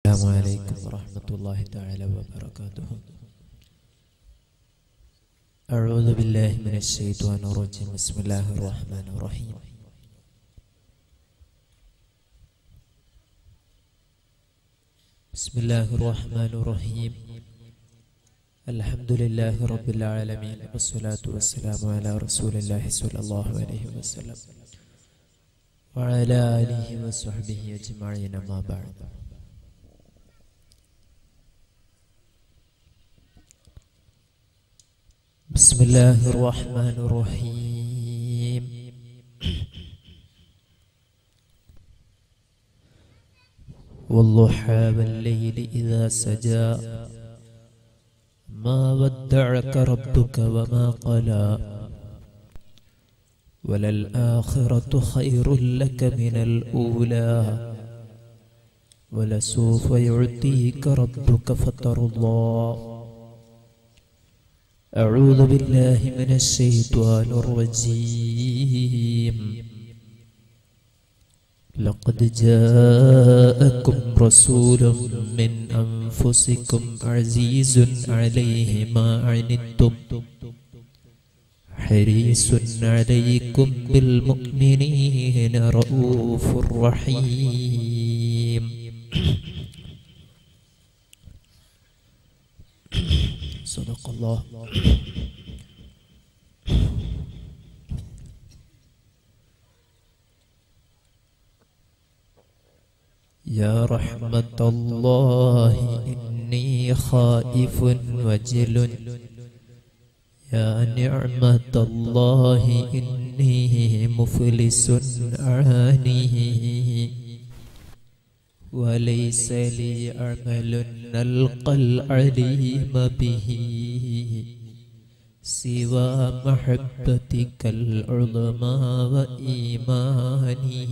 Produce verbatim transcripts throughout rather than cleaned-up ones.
السلام عليكم ورحمة الله تعالى وبركاته. أعوذ بالله من الشيطان الرجيم. بسم الله الرحمن الرحيم. بسم الله الرحمن الرحيم. الحمد لله رب العالمين، والصلاة والسلام على رسول الله صلى الله عليه وسلم وعلى آله وصحبه أجمعين. ما بعد. بسم الله الرحمن الرحيم. والضحى والليل إذا سجى ما ودعك ربك وما قلى وللآخرة خير لك من الأولى ولسوف يعطيك ربك فترضى. أعوذ بالله من الشيطان الرجيم. لقد جاءكم رسول من أنفسكم عزيز عليه ما عنتم حريص عليكم بالمؤمنين رؤوف رحيم. صدق الله. يا رحمة الله إني خائف وجل يا نعمة الله إني مفلس أعاني وليس لي عمل نلقى العليم به سوى محبتك العظمى وإيماني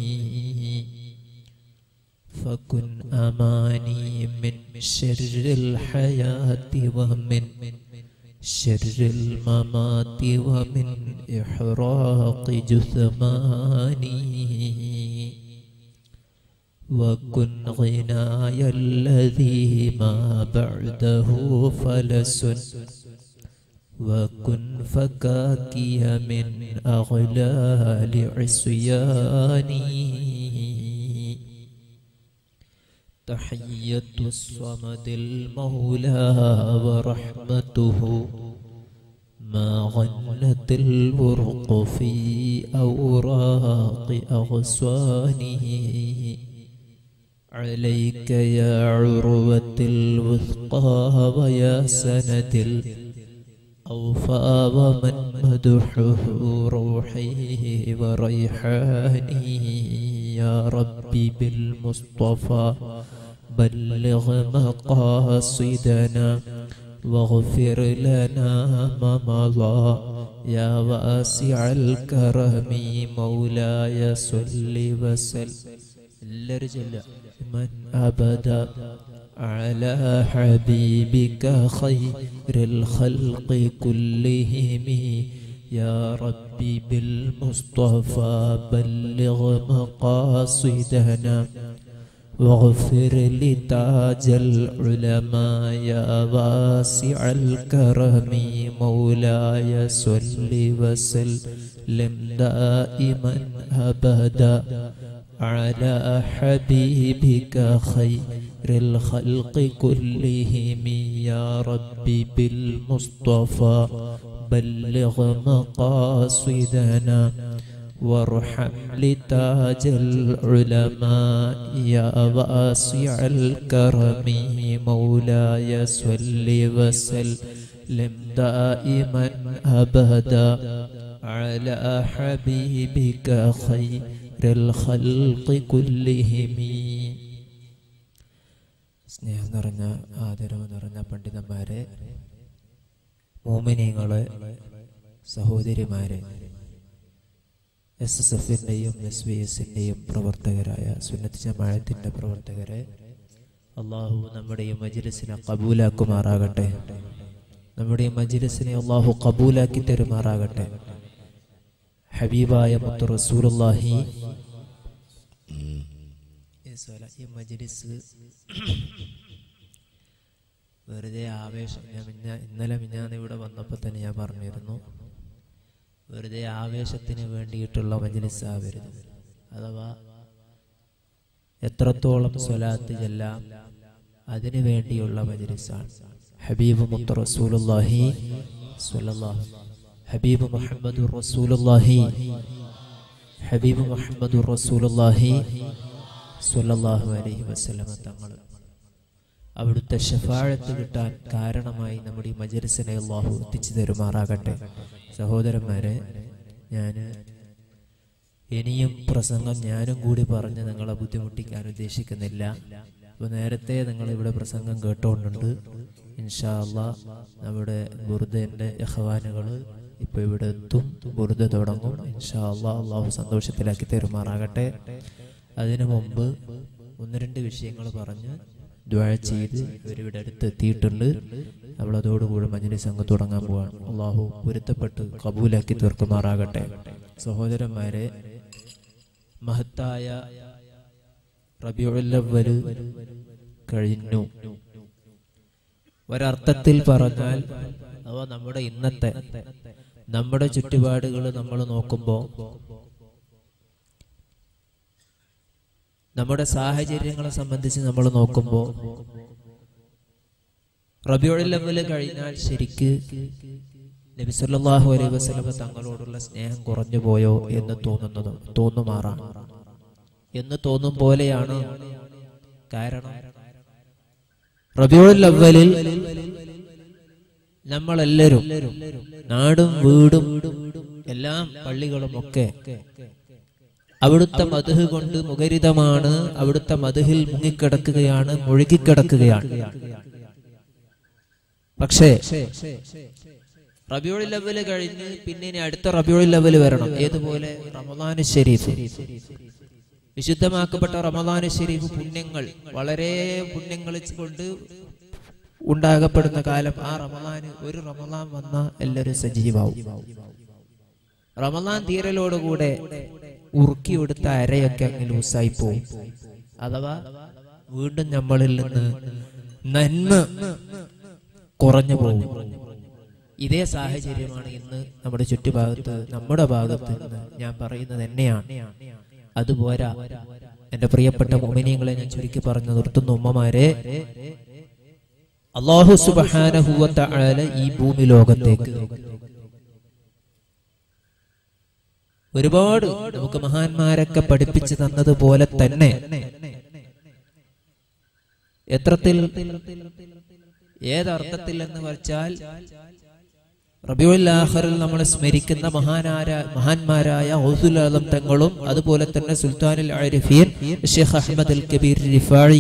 فكن أماني من شر الحياة ومن شر الممات ومن إحراق جثماني وكن غناي الذي ما بعده فلس وكن فكاكي من أغلال عصياني. تحية الصمد المولى ورحمته ما غنت الورق في أوراق أغصانه عليك يا عروة الوثقى ويا سند الأوفى ومن مدحه روحي وريحاني. يا ربي بالمصطفى بلغ مقاصدنا واغفر لنا ما مضى يا واسع الكرم مولاي صل وسلم من أبدا على حبيبك خير الخلق كلهم. يا ربي بالمصطفى بلغ مقاصدنا واغفر لتاج العلماء يا واسع الكرم مولاي صل وسلم دائما أبدا على حبيبك خير الخلق كلهم. يا ربي بالمصطفى بلغ مقاصدنا وارحم لتاج العلماء يا واسع الكرم مولاي صل وسلم دائما أبدا على حبيبك خير الخلق كلهم. സ്നേഹം നിറഞ്ഞ ആദരവ് നിറഞ്ഞ പണ്ഡിതന്മാരെ, മോമിനീങ്ങളെ, സഹോദരിമാരെ, എസ് എസ് എഫിൻ്റെയും എസ് വി എസിൻ്റെയും പ്രവർത്തകരായ സുന്നത്ത് ജമാഅത്തിൻ്റെ പ്രവർത്തകരെ, അള്ളാഹു നമ്മുടെ ഈ മജ്ലിസിനെ കബൂലാക്കുമാറാകട്ടെ. നമ്മുടെ ഈ മജ്ലിസിനെ അള്ളാഹു കബൂലാക്കി തരുമാറാകട്ടെ. ഹബീബായ മുത്ത് റസൂലുള്ളാഹി ഈ മജ്ലിസ് വെറുതെ ആവേശം, ഞാൻ മിഞ്ഞ ഇന്നലെ മിഞ്ഞാന്ന് ഇവിടെ വന്നപ്പോൾ തന്നെ ഞാൻ പറഞ്ഞിരുന്നു, വെറുതെ ആവേശത്തിന് വേണ്ടിയിട്ടുള്ള മജ്‌ലിസ് ആവരുത്. അഥവാ എത്രത്തോളം സ്വലാത്ത് ചെല്ലാം അതിനു വേണ്ടിയുള്ള മജ്‌ലിസാണ്. ഹബീബ് മുത്ത് റസൂലുള്ളാഹി സ്വല്ലല്ലാഹു ഹബീബ് മുഹമ്മദുർ റസൂലുള്ളാഹി ഹബീബ് മുഹമ്മദുർ റസൂലുള്ളാഹി സ്വല്ലല്ലാഹു അലൈഹി വസല്ലമ തങ്ങൾ അവിടുത്തെ ശഫാഅത്ത് കിട്ടാൻ കാരണമായി നമ്മുടെ ഈ മജ്‌ലിസിനെ അല്ലാഹു എത്തിച്ചു തരുമാറാകട്ടെ. സഹോദരന്മാരെ, ഞാൻ ഇനിയും പ്രസംഗം ഞാനും കൂടി പറഞ്ഞ് നിങ്ങളെ ബുദ്ധിമുട്ടിക്കാൻ ഉദ്ദേശിക്കുന്നില്ല. അപ്പോൾ നേരത്തെ നിങ്ങൾ ഇവിടെ പ്രസംഗം കേട്ടോണ്ടുണ്ട്. ഇൻഷാ അല്ലാഹ് നമ്മുടെ ബുർദന്റെ ഇഖ്വാനുകൾ ഇപ്പോൾ ഇവിടെ എത്തും, ബുർദ തുടങ്ങും. ഇൻഷാ അല്ലാഹ് അല്ലാഹു സന്തോഷത്തിലാക്കി തരുമാറാകട്ടെ. അതിനു മുമ്പ് ഒന്ന് രണ്ട് വിഷയങ്ങൾ പറഞ്ഞ് ദുആ ചെയ്ത് ഇവരിവിടെ അടുത്ത് എത്തിയിട്ടുണ്ട്. അവളതോടുകൂടി മജ്‌ലിസ് അങ്ങ് തുടങ്ങാൻ പോവാണ്. അല്ലാഹു പൊരുത്തപ്പെട്ട് കബൂലാക്കി തീർക്കുമാറാകട്ടെ. സഹോദരന്മാരെ, മഹത്തായ റബീഉൽ അവ്വൽ കഴിഞ്ഞു. ഒരർത്ഥത്തിൽ പറഞ്ഞാൽ അഥവാ നമ്മുടെ ഇന്നത്തെ നമ്മുടെ ചുറ്റുപാടുകൾ നമ്മൾ നോക്കുമ്പോൾ, നമ്മുടെ സാഹചര്യങ്ങളെ സംബന്ധിച്ച് നമ്മൾ നോക്കുമ്പോൾ, റബീഉൽ അവ്വൽ കഴിഞ്ഞാൽ ശരിക്ക് നബി സല്ലല്ലാഹു അലൈഹി വസല്ലം തങ്ങളോടുള്ള സ്നേഹം കുറഞ്ഞു പോയോ എന്ന് തോന്നുന്നത് തോന്നുമാറാണ് എന്ന് തോന്നും പോലെയാണ്. കാരണം റബീഉൽ അവ്വലിൽ നമ്മളെല്ലാവരും നാടും വീടും എല്ലാം പള്ളികളും ഒക്കെ അവിടുത്തെ മദ്ഹ് കൊണ്ട് മുഖരിതമാണ്. അവിടുത്തെ മദ്ഹിൽ മുങ്ങിക്കിടക്കുകയാണ്, മുഴുകിക്കിടക്കുകയാണ്. പക്ഷേ റബീഉൽ അവ്വൽ കഴിഞ്ഞ് പിന്നെ ഇനി അടുത്ത റബീഉൽ അവ്വൽ വരണം. ഏതുപോലെ റമളാൻ ശരീഫ്, വിശുദ്ധമാക്കപ്പെട്ട റമളാൻ ശരീഫ് പുണ്യങ്ങൾ, വളരെ പുണ്യങ്ങൾ കൊണ്ട് ഉണ്ടാകപ്പെടുന്ന കാലം. ആ റമളാൻ ഒരു റമളാൻ വന്ന എല്ലാവരും സജീവാവും. റമളാൻ തീരലോടുകൂടെ ഉറുക്കിയെടുത്ത അരയൊക്കെ അങ്ങ് ലൂസായി പോവും. അഥവാ വീണ്ടും നമ്മളിൽ നിന്ന് നന്മ കുറഞ്ഞു പോകും. ഇതേ സാഹചര്യമാണ് ഇന്ന് നമ്മുടെ ചുറ്റുഭാഗത്ത്, നമ്മുടെ ഭാഗത്ത് നിന്ന് ഞാൻ പറയുന്നത് തന്നെയാണ്. അതുപോരാ, എന്റെ പ്രിയപ്പെട്ട മുഅ്മിനീങ്ങളെ ഞാൻ ചുരുക്കി പറഞ്ഞു നിർത്തുന്നു. ഉമ്മമാരെ, അല്ലാഹു സുബ്ഹാനഹു വ തആല ഈ ഭൂമി ലോകത്തേക്ക് ഒരുപാട് നമുക്ക് മഹാന്മാരൊക്കെ പഠിപ്പിച്ചു തന്നതുപോലെ തന്നെ എത്രത്തിൽ ഏതർത്ഥത്തിൽ എന്ന് വെച്ചാൽ റബീഉൽ ആഖിറിൽ നമ്മൾ സ്മരിക്കുന്ന മഹാനായ മഹാന്മാരായ ഗൗസുൽ ആലം തങ്ങളും അതുപോലെ തന്നെ സുൽത്താനുൽ ആരിഫീൻ Sheikh Ahmad al Kabir Rifai.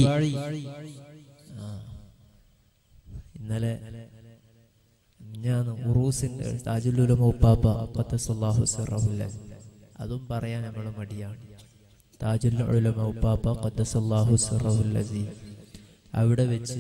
ഇന്നലെ ഞാൻ ഉറൂസിന്റെ താജുൽ ഉലമ ഉപ്പാപ്പ ഖദ്ദസല്ലാഹു സിറഹുൽ അതും പറയാൻ നമ്മൾ മടിയാണ്. താജുൽ ഉലമ ഉപ്പാപ്പ ഖദ്ദസല്ലാഹു സിറഹുൽ അസീം അവിടെ വെച്ച്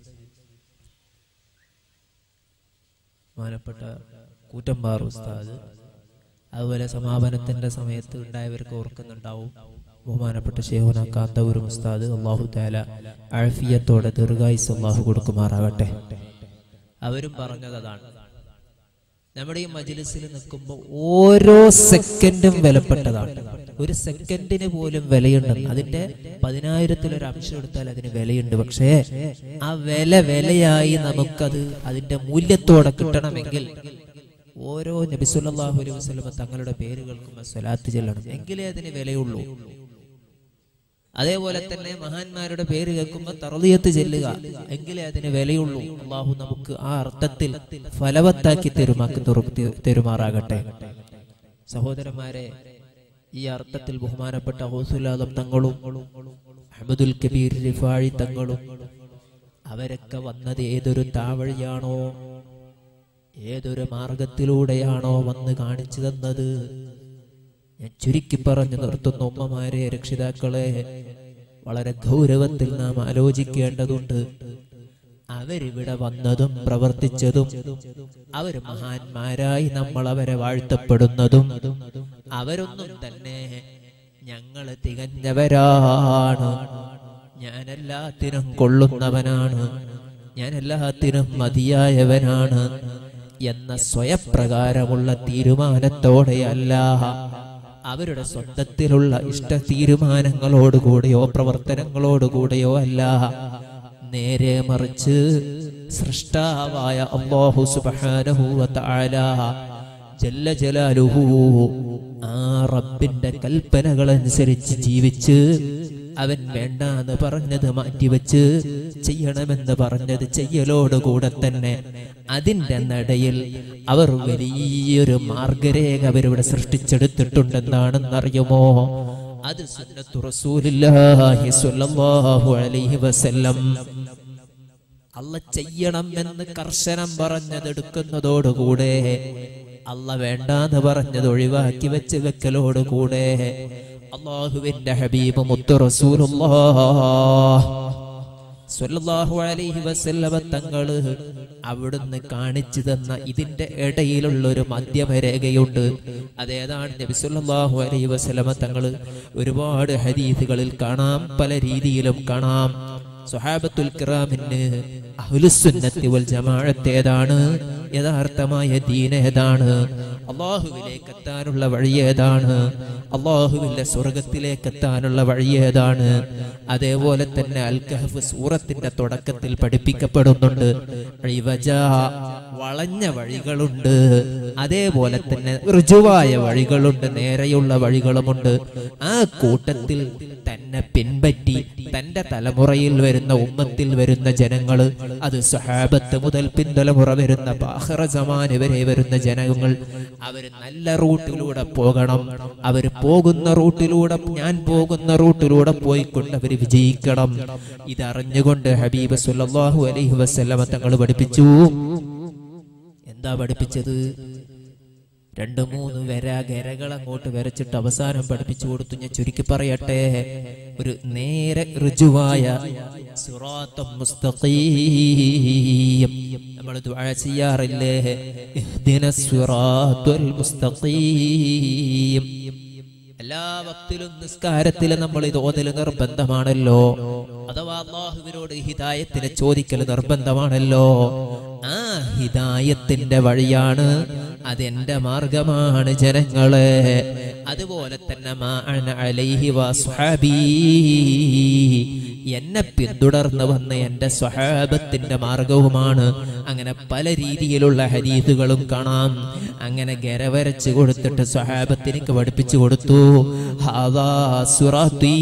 ബഹുമാനപ്പെട്ട കൂറ്റമ്പാറ ഉസ്താദ്, അതുപോലെ സമാപനത്തിന്റെ സമയത്ത് ഉണ്ടായവർക്ക് ഓർക്കുന്നുണ്ടാവും, ബഹുമാനപ്പെട്ട ശൈഖുനാ കാന്തപുർ ഉസ്താദ്, അല്ലാഹു തആല ആഫിയത്തോടെ ദീർഘായുസ്സ് അല്ലാഹു കൊടുക്കുമാറാകട്ടെ. അവരും പറഞ്ഞത് അതാണ്. നമ്മുടെ ഈ മജ്‌ലിസിൽ നിൽക്കുമ്പോൾ ഓരോ സെക്കൻഡും വിലപ്പെട്ടതാണ്. ഒരു സെക്കൻഡിന് പോലും വിലയുണ്ട്. അതിന്റെ പതിനായിരത്തിലൊരു അംശം എടുത്താൽ അതിന് വിലയുണ്ട്. പക്ഷേ ആ വില വിലയായി നമുക്കത് അതിന്റെ മൂല്യത്തോടെ കിട്ടണമെങ്കിൽ ഓരോ നബി സല്ലല്ലാഹു അലൈഹി വസല്ലം തങ്ങളുടെ പേരുകൾക്കും സ്വലാത്ത് ചൊല്ലണം, എങ്കിലേ അതിന് വിലയുള്ളൂ. അതേപോലെ തന്നെ മഹാന്മാരുടെ പേര് കേൾക്കുമ്പോൾ തർദിയത്ത് ചെല്ലുക, എങ്കിലേ അതിന് വിലയുള്ളൂ. അല്ലാഹു നമുക്ക് ആ അർത്ഥത്തിൽ ഫലവത്താക്കി തെരുമാക്കി തെരുമാറാകട്ടെ. സഹോദരന്മാരെ, ഈ അർത്ഥത്തിൽ ബഹുമാനപ്പെട്ട ഗൗസുൽ ആലം തങ്ങളും അഹ്മദുൽ കബീർ റിഫായി തങ്ങളും അവരൊക്കെ വന്നത് ഏതൊരു താവഴിയാണോ, ഏതൊരു മാർഗത്തിലൂടെയാണോ വന്ന് കാണിച്ചു തന്നത്. ഞാൻ ചുരുക്കി പറഞ്ഞു നിർത്തുന്ന ഉമ്മമാരെ, രക്ഷിതാക്കളെ, വളരെ ഗൗരവത്തിൽ നാം ആലോചിക്കേണ്ടതുണ്ട്. അവരിവിടെ വന്നതും പ്രവർത്തിച്ചതും അവർ മഹാന്മാരായി നമ്മൾ അവരെ വാഴ്ത്തപ്പെടുന്നതും അവരൊന്നും തന്നെ ഞങ്ങള് തികഞ്ഞവരാണ്, ഞാനെല്ലാത്തിനും കൊള്ളുന്നവനാണ്, ഞാൻ എല്ലാത്തിനും മതിയായവനാണ് എന്ന സ്വയപ്രകാരമുള്ള തീരുമാനത്തോടെയല്ല, അവരുടെ സ്വന്തത്തിലുള്ള ഇഷ്ട തീരുമാനങ്ങളോടുകൂടിയോ പ്രവർത്തനങ്ങളോടുകൂടിയോ അല്ല, നേരെ മറിച്ച് സൃഷ്ടാവായ അല്ലാഹു സുബ്ഹാനഹു വ തആല ജല്ല ജലാലുഹു ആ റബ്ബിന്റെ കൽപ്പനകൾ അനുസരിച്ച് ജീവിച്ച് അവൻ വേണ്ടാന്ന് പറഞ്ഞത് മാറ്റിവെച്ച് ചെയ്യണമെന്ന് പറഞ്ഞത് ചെയ്യലോടുകൂടെ തന്നെ അതിന്റെ നടയിൽ അവർ വലിയൊരു മാർഗരേഖ അവരിവിടെ സൃഷ്ടിച്ചെടുത്തിട്ടുണ്ടെന്നാണെന്നറിയുമോ? അത് സുന്നത്തു റസൂലുള്ളാഹി സ്വല്ലല്ലാഹു അലൈഹി വസല്ലം. അല്ല ചെയ്യണം എന്ന് കർശനം പറഞ്ഞതെടുക്കുന്നതോടുകൂടെ അല്ല വേണ്ടാന്ന് പറഞ്ഞത് ഒഴിവാക്കി വെച്ച് വെക്കലോടുകൂടെ അല്ലാഹുവിന്റെ ഹബീബ് മുത്തു റസൂലുള്ളാഹി സ്വല്ലല്ലാഹു അലൈഹി വസല്ലം തങ്ങള് അവിടുന്ന് കാണിച്ചു തന്ന ഇതിന്റെ ഇടയിലുള്ള ഒരു മധ്യമരേഖയുണ്ട്. അതേതാണ് നബി സല്ലല്ലാഹു അലൈഹി വസല്ലം തങ്ങള് ഒരുപാട് ഹദീസുകളിൽ കാണാം, പല രീതിയിലും കാണാം. സ്വഹാബത്തുൽ കിറാമിന് അഹ്ലുസുന്നത്തി വൽ ജമാഅത്ത് ഏതാണ്, യഥാർത്ഥമായ ദീൻ ഏതാണ്, അല്ലാഹുവിലേക്ക് എത്താനുള്ള വഴി ഏതാണ്, അല്ലാഹുവിന്റെ സ്വർഗത്തിലേക്ക് എത്താനുള്ള വഴി ഏതാണ്, അതേപോലെ തന്നെ അൽ കഹ്ഫ് സൂറത്തിന്റെ തുടക്കത്തിൽ പഠിപ്പിക്കപ്പെടുന്നുണ്ട്. വളഞ്ഞ വഴികളുണ്ട്, അതേപോലെ തന്നെ ഋജുവായ വഴികളുണ്ട്, നേരെയുള്ള വഴികളുമുണ്ട്. ആ കൂട്ടത്തിൽ തന്നെ പിൻപറ്റി തന്റെ തലമുറയിൽ വരുന്ന ഉമ്മത്തിൽ വരുന്ന ജനങ്ങള്, അത് സ്വഹാബത്ത് മുതൽ പിൻതലമുറ വരുന്ന ആഖിറ സമാന് വരെ വരുന്ന ജനങ്ങൾ, അവര് നല്ല റൂട്ടിലൂടെ പോകണം. അവര് പോകുന്ന റൂട്ടിലൂടെ, ഞാൻ പോകുന്ന റൂട്ടിലൂടെ പോയിക്കൊണ്ട് അവര് വിജയിക്കണം. ഇതറിഞ്ഞുകൊണ്ട് ഹബീബ് സല്ലല്ലാഹു അലൈഹി വസല്ലം തങ്ങൾ പഠിപ്പിച്ചു. എന്താ പഠിപ്പിച്ചത്? രണ്ടു മൂന്ന് വര ഗരകൾ അങ്ങോട്ട് വരച്ചിട്ട് അവസാനം പഠിപ്പിച്ചു കൊടുത്തു. ഞാൻ ചുരുക്കി പറയട്ടെ, ഒരു നേരെ ഋജുവായ സിറാത്തും മുസ്തഖീം. നമ്മൾ ദുആ ചെയ്യാറില്ലേ, ഇഹ്ദിനസ് സിറാത്തുൽ മുസ്തഖീം. എല്ലാ വക്തിലും നിസ്കാരത്തിലും നമ്മൾ ഇത് ഓതൽ നിർബന്ധമാണല്ലോ, അഥവാ അല്ലാഹുവിനോട് ഹിദായത്തിനെ ചോദിക്കൽ നിർബന്ധമാണല്ലോ. ആ ഹിദായത്തിന്റെ വഴിയാണ്, അതെന്റെ മാർഗമാണ് ജനങ്ങളെ. അതുപോലെ തന്നെ മാ അന അലൈഹി വസ്ഹബീ, എന്നെ പിന്തുടർന്ന് വന്ന എന്റെ സ്വഹാബത്തിന്റെ മാർഗവുമാണ്. അങ്ങനെ പല രീതിയിലുള്ള ഹദീസുകളും കാണാം. അങ്ങനെ ഗരവരച്ച് കൊടുത്തിട്ട് സ്വഹാബത്തിനേക്ക് പഠിപ്പിച്ചു കൊടുത്തു. ഹാദാ സിറാത്തീ,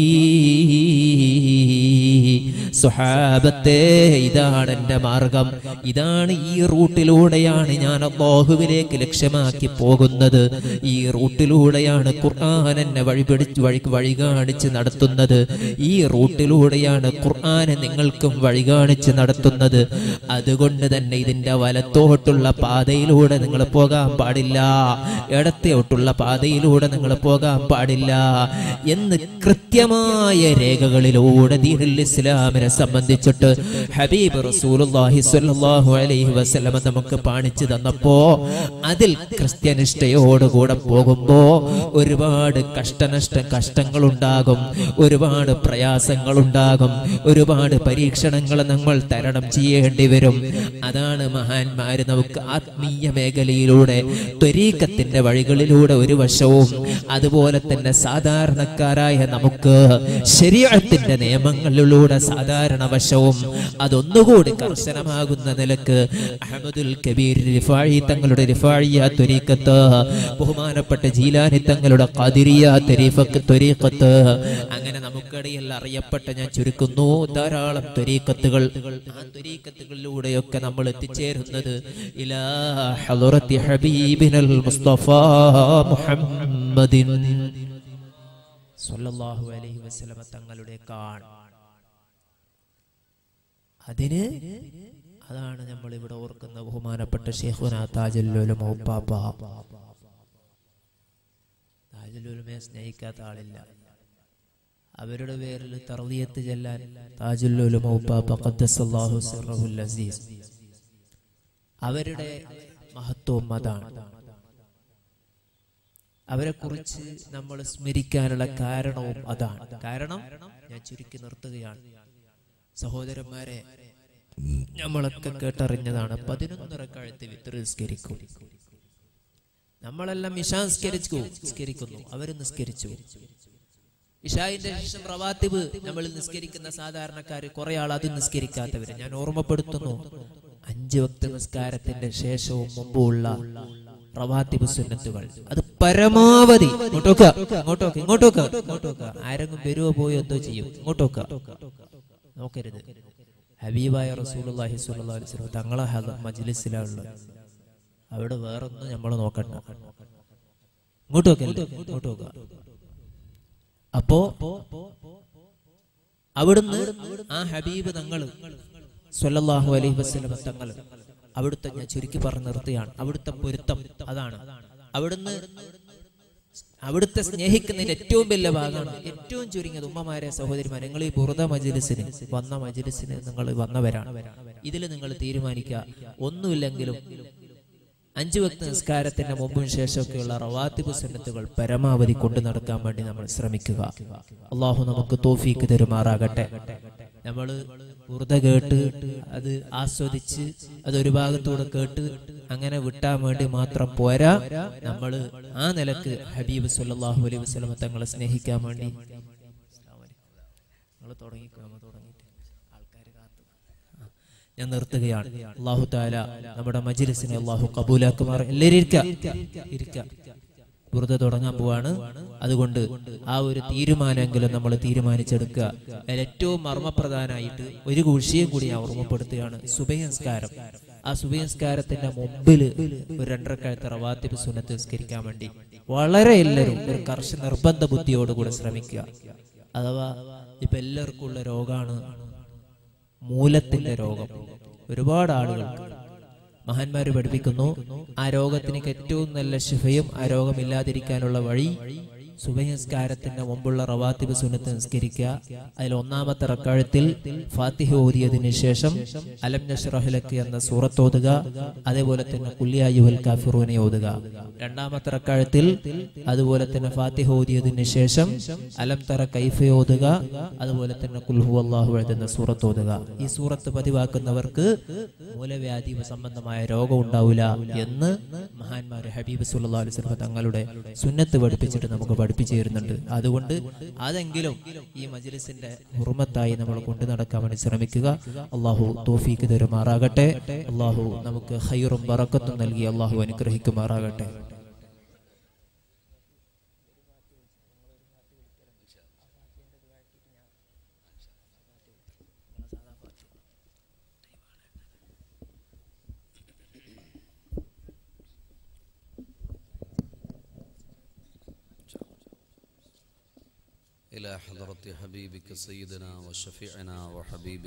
സ്വഹാബത്തെ ഇതാണ് എന്റെ മാർഗം, ഇതാണ്, ഈ റൂട്ടിലൂടെയാണ് ഞാൻ അല്ലാഹുവിലേക്ക് ലക്ഷ്യമാക്കി പോകുന്നത്, ഈ റൂട്ടിലൂടെയാണ് ഖുർആൻ എന്നെ വഴിപിടിച്ച് വഴി വഴി കാണിച്ച് നടത്തുന്നത്, ഈ റൂട്ടിലൂടെയാണ് ഖുർആനെ നിങ്ങൾക്കും വഴി കാണിച്ച് നടത്തുന്നത്. അതുകൊണ്ട് തന്നെ ഇതിന്റെ വലത്തോട്ടുള്ള പാതയിലൂടെ നിങ്ങൾ പോകാൻ പാടില്ല, ഇടത്തോട്ടുള്ള പാതയിലൂടെ നിങ്ങൾ പോകാൻ പാടില്ല എന്ന് കൃത്യമായ രേഖകളിലൂടെ ദീനുൽ ഇസ്ലാമിനെ സംബന്ധിച്ചിട്ട് ഹബീബ് റസൂലുള്ളാഹി സ്വല്ലല്ലാഹു അലൈഹി വസല്ലം നമുക്ക് കാണിച്ചു തന്നപ്പോ അതിൽ ക്രിസ്ത്യനിഷ്ഠയോടുകൂടെ പോകുമ്പോ ഒരുപാട് കഷ്ടനഷ്ട കഷ്ടങ്ങൾ ഉണ്ടാകും, ഒരുപാട് പ്രയാസങ്ങൾ ഉണ്ടാകും, ഒരുപാട് പരീക്ഷണങ്ങൾ നമ്മൾ തരണം ചെയ്യേണ്ടി വരും. അതാണ് മഹാന്മാര് നമുക്ക് ആത്മീയ മേഖലയിലൂടെ ത്വരീഖത്തിന്റെ വഴികളിലൂടെ ഒരു വശവും, അതുപോലെ തന്നെ സാധാരണക്കാരായ നമുക്ക് ശരീഅത്തിന്റെ നിയമങ്ങളിലൂടെ സാധാരണ വശവും അതൊന്നുകൂടി കർശനമാകുന്ന നിലക്ക് അഹ്മദുൽ കബീർ റിഫായി തങ്ങളുടെ റിഫായിയ ത്വരീഖത്ത്, ബഹുമാനപ്പെട്ട ജീലാനി തങ്ങളുടെ ഖാദിരിയ ത്വരീഖത്ത്, അങ്ങനെ നമുക്കിടയിൽ അറിയപ്പെട്ട, ഞാൻ ചുരുക്കുന്നു, ധാരാളം ത്വരീഖത്തുകൾ. ആ ത്വരീഖത്തുകളിലൂടെയൊക്കെ നമ്മൾ എത്തിച്ചേരുന്നത് ഇലാ ഹളറത്തി ഹബീബിനൽ മുസ്തഫ മുഹമ്മദിൻ സ്വല്ലല്ലാഹു അലൈഹി വസല്ലം തങ്ങളുടെ കാൺ. അതിന് അതാണ് നമ്മൾ ഇവിടെ ഓർക്കുന്ന ബഹുമാനപ്പെട്ട ശൈഖുനാ താജുൽ ഉലമ ഉപ്പാപ്പ. താജുൽ ഉലമയെ സ്നേഹിക്കാത്ത ആളില്ല. അവരുടെ പേരിൽ തർദിയത്ത് ചെല്ലാൻ താജുൽ ഉലമ ഉപ്പാപ്പ ഖദ്ദസല്ലാഹു സിർറഹുൽ അസീസ്, അവരുടെ മഹത്വം അതാണ്. അവരെ കുറിച്ച് നമ്മൾ സ്മരിക്കാനുള്ള കാരണവും അതാണ്. കാരണം ഞാൻ ചുരുക്കി നിർത്തുകയാണ് സഹോദരന്മാരെ, നമ്മളൊക്കെ കേട്ടറിഞ്ഞതാണ്. പതിനൊന്ന് റക്അത്ത് വിത്ർ നിസ്കരിക്കും. നമ്മളെല്ലാം ഇശാ നിസ്കരിക്കുന്നു, അവർ നിസ്കരിച്ചു. ഇശായിന്റെ ശേഷം റവാത്തിബ് നമ്മൾ നിസ്കരിക്കുന്ന സാധാരണക്കാര് കുറെ ആൾ അത് നിസ്കരിക്കാത്തവര്. ഞാൻ ഓർമ്മപ്പെടുത്തുന്നു, അഞ്ച് വക്ത നിസ്കാരത്തിന്റെ ശേഷവും മുമ്പുള്ള റവാത്തിബ് സുന്നത്തുകൾ അത് പരമാവധി ഇങ്ങോട്ടോക്ക ഇങ്ങോട്ടോക്ക ഇങ്ങോട്ടോക്ക ഇങ്ങോട്ടോക്ക ആരെങ്കിലും വരുവോ പോയോ എന്തോ ചെയ്യും. ഇങ്ങോട്ടോക്ക നോക്കരുത്. ഹബീബായ റസൂലുള്ളാഹി സ്വല്ലല്ലാഹു അലൈഹി വസല്ലം തങ്ങളെ മജ്ലിസിലുള്ള അവിടെ വേറൊന്നും നമ്മൾ നോക്കണ്ട. ഇങ്ങോട്ടോക്ക ഇങ്ങോട്ടോക്ക. അപ്പോ അവിടുന്ന് ആ ഹബീബ് തങ്ങൾ സ്വല്ലല്ലാഹു അലൈഹി വസല്ലം തങ്ങൾ അവിടുത്തെ, ഞാൻ ചുരുക്കി പറഞ്ഞു നിർത്തുകയാണ്, അവിടുത്തെ പൊരുത്തം അതാണ്. അവിടുന്ന് അവിടുത്തെ സ്നേഹിക്കുന്നതിന്റെ ഏറ്റവും വലിയ ഭാഗമാണ്. ഏറ്റവും ചുരുങ്ങിയത് ഉമ്മമാരെ, സഹോദരിമാരെ, നിങ്ങൾ ഈ ബുറുദ മജ്ലിസിന് വന്ന മജ്ലിസിന് നിങ്ങൾ വന്നവരാണ്. ഇതിൽ നിങ്ങൾ തീരുമാനിക്കുക, ഒന്നുമില്ലെങ്കിലും അഞ്ചു വക്ത നിസ്കാരത്തിന്റെ മുമ്പും ശേഷമൊക്കെയുള്ള റവാത്തിബ് സുന്നത്തുകൾ പരമാവധി കൊണ്ടു നടക്കാൻ വേണ്ടി നമ്മൾ ശ്രമിക്കുക. അള്ളാഹു നമുക്ക് തൗഫീക്ക് തരുമാറാകട്ടെ. നമ്മൾ ബുറുദ കേട്ട് അത് ആസ്വദിച്ച് അതൊരു ഭാഗത്തൂടെ കേട്ട് അങ്ങനെ വിട്ടാൻ വേണ്ടി മാത്രം പോരാ, നമ്മൾ ആ നിലക്ക് ഹബീബ് സല്ലല്ലാഹു അലൈഹി വസല്ലം തങ്ങളെ സ്നേഹിക്കാൻ വേണ്ടി നമ്മൾ തുടങ്ങിക്കോ. ഞാൻ നിർത്തുകയാണ്. അല്ലാഹു തആല നമ്മുടെ മജ്ലിസിനെ അല്ലാഹു കബൂലാക്കുമാർ. എല്ലാവരും ഇരിക്കുക. ബുറുദ തുടങ്ങാൻ പോവാണ്. അതുകൊണ്ട് ആ ഒരു തീരുമാനമെങ്കിലും നമ്മൾ തീരുമാനിച്ചെടുക്കുക. ഏറ്റവും മർമ്മപ്രധാനമായിട്ട് ഒരു വിഷയം കൂടി ഞാൻ ഓർമ്മപ്പെടുത്തുകയാണ്. സുബഹി നിസ്കാരം. ആ സുബഹി നിസ്കാരത്തിന്റെ മുമ്പിൽ ഒരു രണ്ടരക്കാലത്തെ റവാത്തിബ് സുന്നത്ത് നിസ്കരിക്കാൻ വേണ്ടി വളരെ എല്ലാവരും ഒരു കർശന നിർബന്ധ ബുദ്ധിയോടുകൂടെ ശ്രമിക്കുക. അഥവാ ഇപ്പൊ എല്ലാവർക്കും ഉള്ള രോഗമാണ് മൂലത്തിന്റെ രോഗം. ഒരുപാട് ആളുകൾക്ക് മഹാന്മാര് പഠിപ്പിക്കുന്നു, ആ രോഗത്തിന് ഏറ്റവും നല്ല ശിഫയും ആ രോഗമില്ലാതിരിക്കാനുള്ള വഴി സുബഹി നിസ്കാരത്തിന്റെ മുമ്പുള്ള റവാത്തിബ് സുന്നത്ത് നിസ്കരിക്കുക. അതിൽ ഒന്നാമത്തെ റക്അത്തിൽ ഫാത്തിഹ ഓതിയതിനു ശേഷം അലം നശ്റഹ് ലക എന്ന സൂറത്ത് ഓതുക. അതേപോലെ തന്നെ ഖുൽ യാ അയ്യുഹൽ കാഫിറൂന ഓതുക. രണ്ടാമത്തെ റക്അത്തിൽ അതുപോലെ തന്നെ ഫാത്തിഹ ഓതിയതിനു ശേഷം അലം തറ കൈഫ ഓതുക. അതുപോലെ തന്നെ ഖുൽ ഹുവല്ലാഹു അഹദ് എന്ന സൂറത്ത് ഓതുക. ഈ സൂറത്ത് പതിവാക്കുന്നവർക്ക് മൂലവ്യാധി സംബന്ധമായ രോഗം ഉണ്ടാവില്ല എന്ന് മഹാന്മാർ ഹബീബ് സല്ലല്ലാഹു അലൈഹി വസല്ലം തങ്ങളുടെ സുന്നത്ത് പഠിപ്പിച്ചിട്ട് നമുക്ക് പഠിപ്പിച്ചു തരുന്നുണ്ട്. അതുകൊണ്ട് അതെങ്കിലും ഈ മജ്ലിസിന്റെ ഹുർമത്തായി നമ്മൾ കൊണ്ടു നടക്കാൻ വേണ്ടി ശ്രമിക്കുക. അള്ളാഹു തൗഫീക്ക് തരുമാറാകട്ടെ. അള്ളാഹു നമുക്ക് ഖൈറും ബറക്കത്തും നൽകി അള്ളാഹു അനുഗ്രഹിക്കുമാറാകട്ടെ. إلى حضرة حبيبك سيدنا وشفيعنا وحبيب